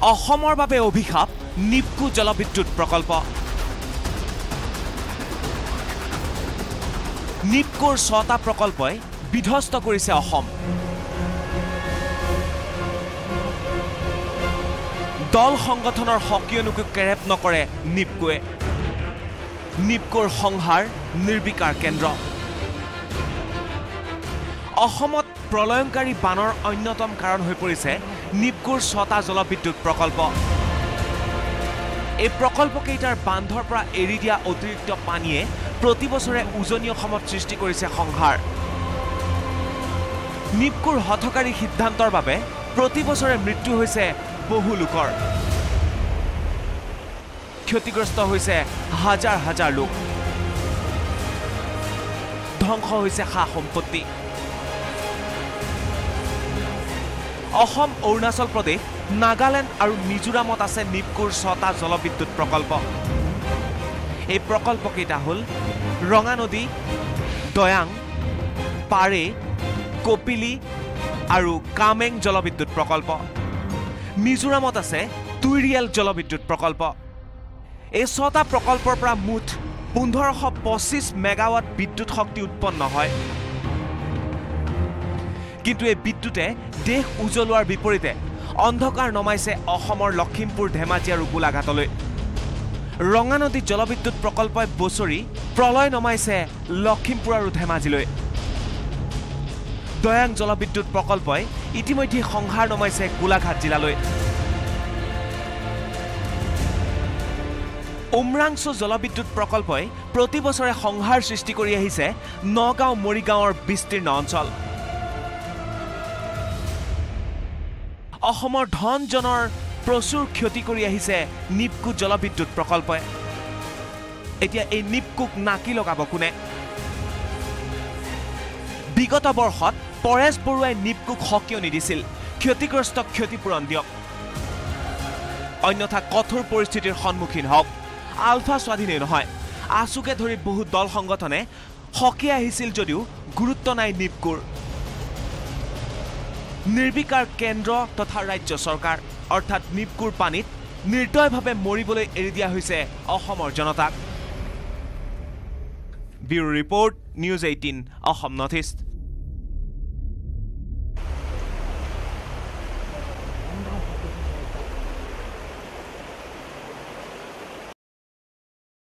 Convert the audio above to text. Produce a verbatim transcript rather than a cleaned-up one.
অসমৰ বাবে অভিশাপ নিপকো জলবিদ্যুৎ প্ৰকল্প নিপকোৰ ছটা প্ৰকল্পই বিধ্বস্ত কৰিছে অসম দল সংগঠনৰ সক্ৰিয়নুকো কেৰেপ নকৰে নিপকোৱে নিপকোৰ সংহাৰ নিৰ্বিকাৰ কেন্দ্ৰ অসমত প্ৰলয়ংকাৰী বানৰ অন্যতম কাৰণ হৈ পৰিছে নিপকোৰ ছটা জলবিদ্যুৎ প্ৰকল্প এই প্ৰকল্পকেইটাৰ বান্ধৰ পৰা এৰি দিয়া অতিৰিক্ত পানীয়ে প্ৰতি বছৰে উজনি অসমত সৃষ্টি কৰিছে সংহাৰ নিপকোৰ হঠকাৰী সিদ্ধান্তৰ বাবে প্ৰতি বছৰে মৃত্যু হৈছে বহু লোকৰ ক্ষতিগ্ৰস্ত হৈছে হাজাৰ হাজাৰ লোক ধ্বংস হৈছে সা সম্পত্তি অসম অৰুণাচল প্ৰদেশ নাগালেণ্ড আৰু মিজোৰামত আছে নিপকোৰ ছটা জলবিদ্যুৎ প্ৰকল্প এই প্ৰকল্পকেইটা হ'ল ৰঙা নদী দয়াং পাৰে কপিলি আৰু কামেং জলবিদ্যুৎ প্ৰকল্প মিজোৰামত আছে তুইৰিয়েল জলবিদ্যুৎ প্ৰকল্প এই ছটা প্ৰকল্পৰ পৰা মুঠ পোন্ধৰশ পঁচিছ মেগাৱাট বিদ্যুৎ শক্তি উৎপন্ন হয় কিন্তু এই বিদ্যুতে দেশ উজ্বলোৱাৰ বিপৰীতে অন্ধকাৰ নমাইছে অসমৰ লখিমপুৰ ধেমাজি আৰু গোলাঘাটলৈ ৰঙা নদী জলবিদ্যুৎ প্ৰকল্পই বছৰি প্ৰলয় নমাইছে লখিমপুৰ আৰু ধেমাজিলৈ দয়াং জলবিদ্যুৎ প্ৰকল্পই ইতিমধ্যে সংহাৰ নমাইছে গোলাঘাট জিলালৈ উমৰাংচু জলবিদ্যুৎ প্ৰকল্পই প্ৰতি বছৰে সংহাৰ সৃষ্টি কৰি আহিছে নগাঁও মৰিগাঁৱৰ বিস্তীৰ্ণ অঞ্চল অসমৰ ধন জনৰ প্ৰচুৰ ক্ষতি কৰি আহিছে নিপকো জলবিদ্যুৎ প্ৰকল্পই এতিয়া এই নিপকোক নাকি লগাব কোনে বিগত বৰ্ষত পৰেশ বৰুৱাই নিপকোক সকিয় নিদিছিল ক্ষতিগ্ৰস্ত ক্ষতিপূৰণ দিয়ক অন্যথা কঠোৰ পৰিস্থিতিৰ সন্মুখীন হওক আলফা স্বাধীনে নহয় আছুকে ধৰি বহু দল সংগঠনে সকিয় আহিছিল যদিও গুৰুত্ব নাই নিপকোৰ নিৰ্বিকাৰ কেন্দ্ৰ তথা ৰাজ্য চৰকাৰ অৰ্থাৎ নিপকোৰ পানীত নিৰ্দয়ভাৱে মৰিবলৈ এৰি দিয়া হৈছে অসমৰ জনতাক bureau report news eighteen Assam north east